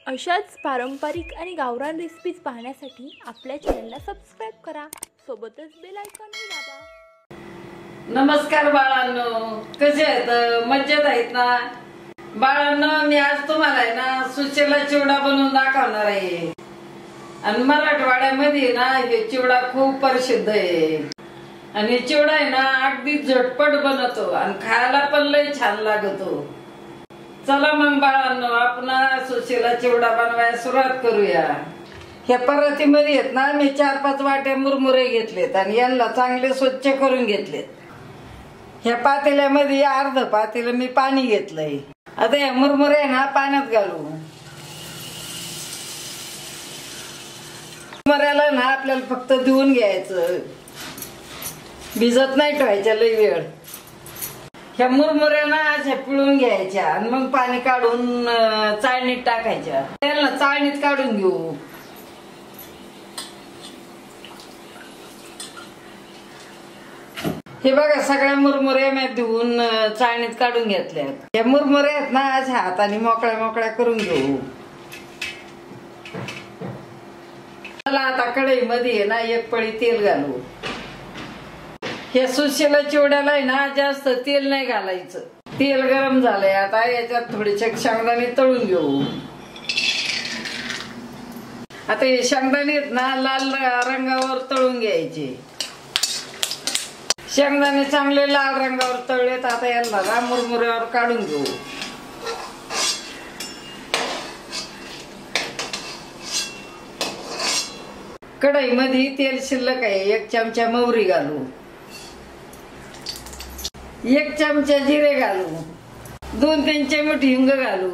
अशाच पारंपरिक आणि गावरान रेसिपीज पाहण्यासाठी आपल्या चॅनलला सबस्क्राइब करा, सोबतच बेल आयकॉनही दाबा। नमस्कार बाळांनो, कसे आहेत? मजेत आहेत ना बाळांनो? मी आज तुम्हाला आहे ना सुचेला चिवडा बनवून दाखवणार आहे। आणि मराठवाड्यामध्ये ना हे चिवडा खूप प्रसिद्ध आहे आणि चिवडा आहे ना अगदी झटपट बनतो आणि खायला पण लय छान लागतो। चला मग बाळांनो, आपण सुचेला चिवडा बनवायला सुरुवात करूया। ह्या परातीमध्ये आहेत ना मी 4-5 वाट्या मुरमुरे घेतलेत आणि यांना चांगले स्वच्छ करून घेतलेत। ह्या पातेल्यामध्ये अर्ध पातेलं मी पाणी घेतलंय। आता या मुरमुरे ना पाण्यात घालू। मुरमुऱ्याला ना आपल्याला फक्त धुवून घ्यायचं, भिजत नाही ठेवायच्या लई वेळ। ह्या मुरमुऱ्या ना अशा पिळून घ्यायच्या आणि मग पाणी काढून चाळणीत टाकायच्या। त्याला चाळणीत काढून घेऊ। हे बघा, सगळ्या मुरमुऱ्या मी धुवून चाळणीत काढून घेतल्यात। ह्या मुरमुऱ्या आहेत ना अशा हाताने मोकळ्या मोकळ्या करून घेऊ। चला आता कढईमध्ये ना 1 पळी तेल घालू। हे सुशेला चिवड्याला आहे ना जास्त तेल नाही घालायचं। तेल गरम झालंय, आता याच्यात थोडेसे शेंगदाणे तळून घेऊ। आता हे शेंगदाणे ना लाल रंगावर तळून घ्यायचे। शेंगदाणे चांगले लाल रंगावर तळलेत, आता याला मुरमुऱ्यावर काढून घेऊ। कढईमध्ये तेल शिल्लक आहे, 1 चमचा मोहरी घालू, 1 चमचा जिरे घालू, 2-3 चिमूट हिंग घालू,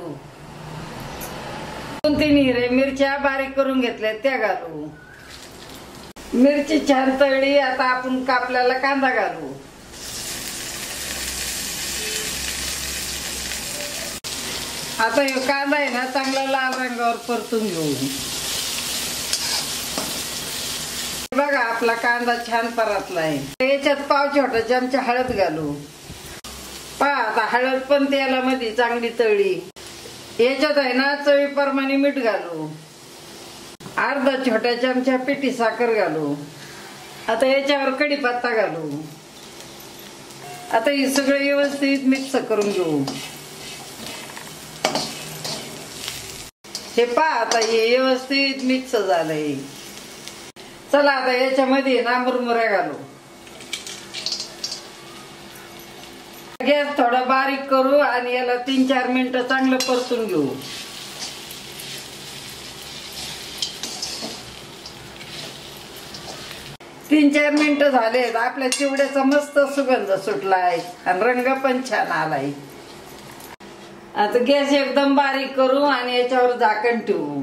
2-3 हिरव्या मिरच्या बारीक करून घेतल्या त्या घालू। मिरची छान तळली, आता आपण कापलेला कांदा घालू। आता हे कांदा आहे ना चांगला लाल रंगावर परतून घेऊ। बघा, आपला कांदा छान परतलाय। याच्यात पाव छोटा चमचा हळद घालू। पहा, आता हळद पण तेलामध्ये चांगली तळली। याच्यात आहे ना चवीप्रमाणे मीठ घालू, अर्धा छोटा चमचा पिठी साखर घालू। आता याच्यावर कढीपत्ता घालू। आता हे सगळं व्यवस्थित मिक्स करून घेऊ। हे पहा, आता हे व्यवस्थित मिक्स झालंय। चला आता याच्यामध्ये ना मुरमुऱ्या घालू। गॅस थोडा बारीक करू आणि याला 3-4 मिनिटं चांगलं परतून घेऊ। तीन 4 मिनिटं झालेत, आपल्या चिवड्याचा मस्त सुगंध सुटलाय आणि रंग पण छान आलाय। आता गॅस एकदम बारीक करू आणि याच्यावर झाकण ठेवू।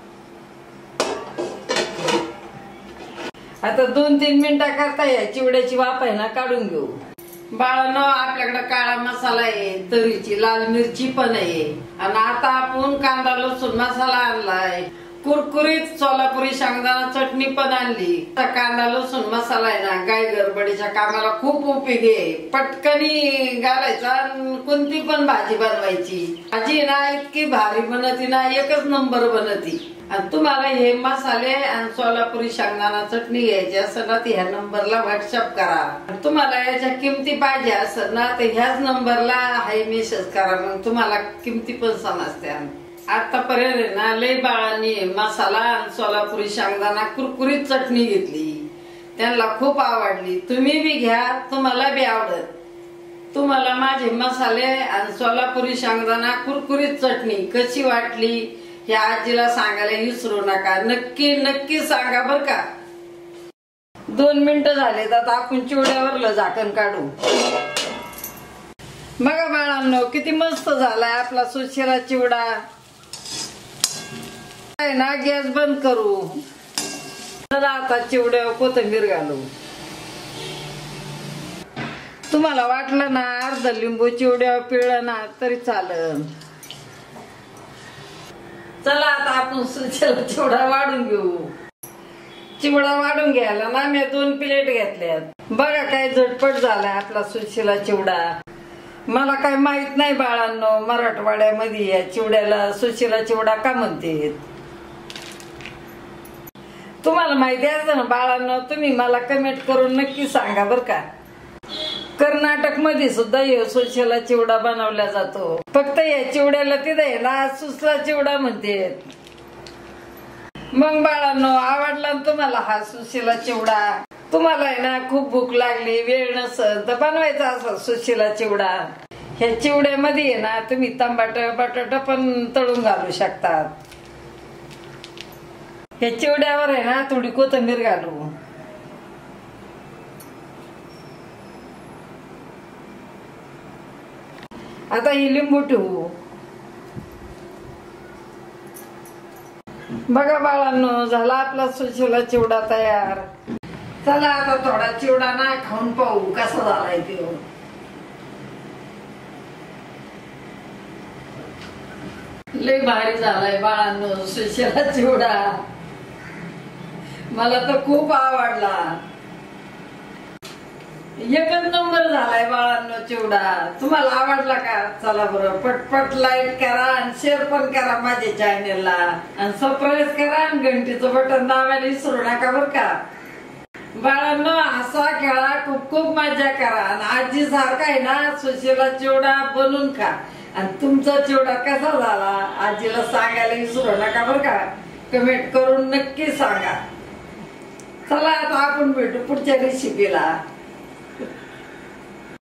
आता 2-3 मिनिटं करता या चिवड्याची वाफ आहे ना काढून घेऊ। बाळांनो, आपल्याकडे काळा मसाला आहे, तरीची लाल मिरची पण आहे आणि आता आपण कांदा लसूण मसाला आणलाय, कुरकुरीत सोलापुरी शेंगदाणा चटणी पण आणली। कांदा लसूण मसाला आहे ना गाय गडबडीच्या कामाला खूप उपयोगी आहे। पटकनी घालायचा, कोणती पण भाजी बनवायची। भाजी ना इतकी भारी बनती ना, एकच नंबर बनती। आणि तुम्हाला हे मसाले आणि सोलापुरी शेंगदाणा चटणी घ्यायची असेल ना तर ह्या नंबरला व्हॉट्सअप करा। तुम्हाला याच्या किमती पाहिजे असेल ना तर ह्याच नंबरला हाय मेसेज करा, मग तुम्हाला किमती पण समजत्या। आतापर्यंत ना लय बाळांनी मसाला आणि सोलापुरी शेंगदाणा कुरकुरीत चटणी घेतली, त्यांना खूप आवडली। तुम्ही बी घ्या, तुम्हाला बी आवडत। तुम्हाला माझे मसाले आणि सोलापुरी शेंगदाणा कुरकुरीत चटणी कशी वाटली हे आजीला सांगायला विसरू नका। नक्की नक्की सांगा बर का। 2 मिनिटं झालेत, आता आपण चिवड्यावरलं झाकण काढू। बघा बाळांनो, किती मस्त झालाय आपला सुशेला चिवडा। ना गॅस बंद करू। चला आता चिवड्यावर कोथिंबीर घालू। तुम्हाला वाटलं ना अर्ध लिंबू चिवड्यावर पिळलं ना तरी चालेल। चला आता आपण सुशेला चिवडा वाढून घेऊ। चिवडा वाढून घ्यायला ना मी 2 प्लेट घेतल्यात। बघा काय झटपट झालाय आपला सुशेला चिवडा। मला काय माहित नाही बाळांनो, मराठवाड्यामध्ये या चिवड्याला सुशिला चिवडा का म्हणते. तुम्हाला माहिती आहे ना बाळांनो, तुम्ही मला कमेंट करून नक्की सांगा बर का. कर्नाटक मध्ये सुद्धा सुशिला चिवडा बनवला जातो. फक्त या चिवड्याला तिथे ना सुसला चिवडा म्हणते. मग बाळांनो, आवडला तुम्हाला हा सुशिला चिवडा? तुम्हाला आहे ना खूप भूक लागली, वेळ नसेल तर बनवायचा असा सुशिला चिवडा. ह्या चिवड्यामध्ये आहे ना तुम्ही टमाटर बटाटा पण तळून घालू शकतात. ह्या चिवड्यावर आहे ना थोडी कोथिंबीर घालू. आता ही लिंबू ठेवू. बघा बाळांनो, झाला आपला सुशिला चिवडा तयार. चला आता थोडा चिवडा ना खाऊन पाहू कसा झालाय ते. लय भारी झालाय बाळांनो सुशिला चिवडा. मला तर खूप आवडला. एकच नंबर झालाय बाळांनो चिवडा. तुम्हाला आवडला का? चला बरं, पटपट लाईक करा आणि शेअर पण करा माझ्या चॅनेलला, आणि सबस्क्राईब करा आणि घंटीचं बटन दाबायला विसरू नका बर का. बाळांनो, हसा खेळा, खूप खूप मजा करा, आणि आजी सारखा आहे ना सुशिला चिवडा बनवून खा. आणि तुमचा चिवडा कसा झाला आजीला सांगायला विसरू नका बर का. कमेंट करून नक्की सांगा. चला आता आपण भेटू पुढच्या रेसिपीला.